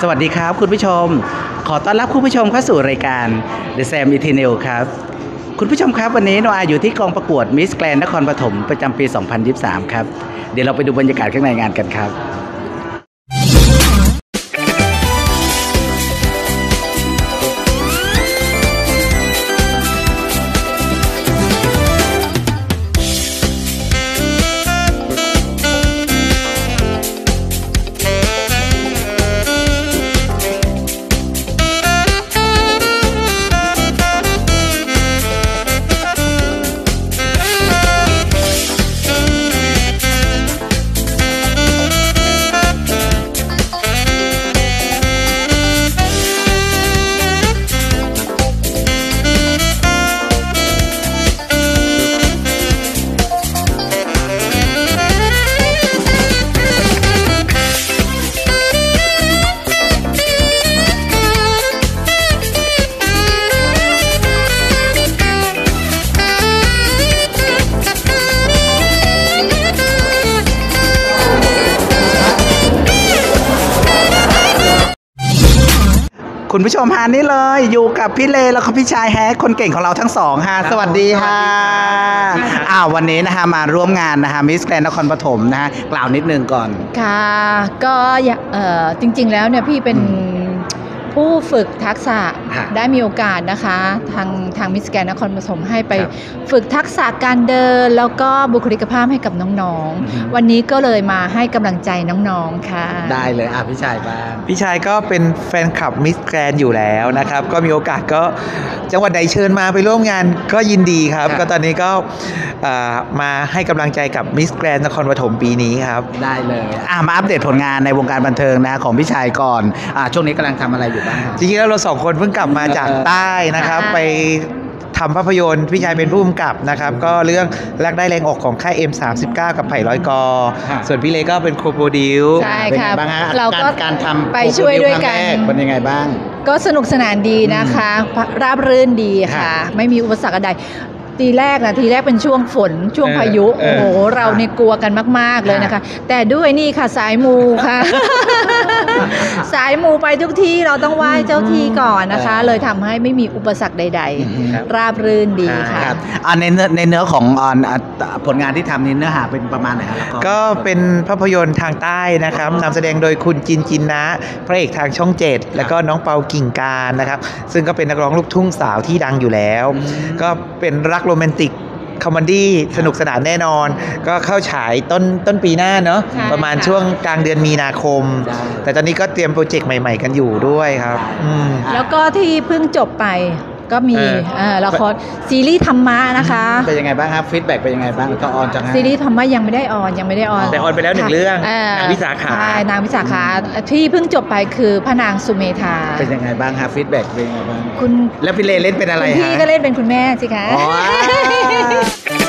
สวัสดีครับคุณผู้ชมขอต้อนรับคุณผู้ชมเข้าสู่รายการ The Sam Eternal ครับคุณผู้ชมครับวันนี้โนอาอยู่ที่กองประกวด Miss Grand นครปฐมประจำปี 2023 ครับเดี๋ยวเราไปดูบรรยากาศข้างในงานกันครับคุณผู้ชมฮานี่เลยอยู่กับพี่เลแล้วก็พี่ชายแฮกคนเก่งของเราทั้งสองฮะสวัสดีค่ะวันนี้นะคะมาร่วมงานนะคะมิสแกรนด์นครปฐมนะฮะกล่าวนิดนึงก่อนค่ะก็จริงๆแล้วเนี่ยพี่เป็นผู้ฝึกทักษะได้มีโอกาสนะคะทางมิสแกรนด์นครปฐมให้ไปฝึกทักษะการเดินแล้วก็บุคลิกภาพให้กับน้องๆวันนี้ก็เลยมาให้กำลังใจน้องๆค่ะได้เลยพี่ชายบ้างพี่ชายก็เป็นแฟนคลับมิสแกรนด์อยู่แล้วนะครับก็มีโอกาสก็จังหวัดใดเชิญมาไปร่วมงานก็ยินดีครับก็ตอนนี้ก็มาให้กำลังใจกับมิสแกรนด์นครปฐมปีนี้ครับได้เลยมาอัปเดตผลงานในวงการบันเทิงนะของพี่ชายก่อนช่วงนี้กำลังทำอะไรอยู่จริงๆแล้วเราสองคนเพิ่งกลับมาจากใต้นะครับไปทำภาพยนตร์พี่ชายเป็นผู้กำกับนะครับก็เรื่องรักได้แรงอกของค่าย M39 กับไผ่ร้อยกอส่วนพี่เล็กก็เป็นโคโปรดิวใช่ค่ะเราก็การทำไปช่วยด้วยกันเป็นยังไงบ้างก็สนุกสนานดีนะคะราบรื่นดีค่ะไม่มีอุปสรรคอะไรทีแรกเป็นช่วงฝนช่วงพายุโอ้โหเราเนี่ยกลัวกันมากๆเลยนะคะแต่ด้วยนี่ค่ะสายมูค่ะ สายมูไปทุกที่เราต้องไหว้เจ้าที่ก่อนนะคะเลยทำให้ไม่มีอุปสรรคใดๆราบรื่นดีค่ะในเนื้อของผลงานที่ทำนี้เนื้อหาเป็นประมาณไหนครับก็เป็นภาพยนตร์ทางใต้นะครับนำแสดงโดยคุณจินนะพระเอกทางช่อง7แล้วก็น้องเปากิ่งการนะครับซึ่งก็เป็นนักร้องลูกทุ่งสาวที่ดังอยู่แล้วก็เป็นรักโรแมนติกคอมเมดี้สนุกสนานแน่นอนก็เข้าฉายต้นปีหน้าเนาะประมาณช่วงกลางเดือนมีนาคมแต่ตอนนี้ก็เตรียมโปรเจกต์ใหม่ๆกันอยู่ด้วยครับแล้วก็ที่เพิ่งจบไปก็มีละครซีรีส์ธรรมะนะคะเป็นยังไงบ้างครับฟีดแบ็กเป็นยังไงบ้างก็ออนจังซีรีส์ธรรมะยังไม่ได้ออนแต่ออนไปแล้ว1เรื่องนางวิสาขานางวิสาขาที่เพิ่งจบไปคือพระนางสุเมธาเป็นยังไงบ้างครับฟีดแบ็กเป็นยังไงบ้างคุณแล้วพี่เลเล่นเป็นอะไรฮะพี่ก็เล่นเป็นคุณแม่สิคะ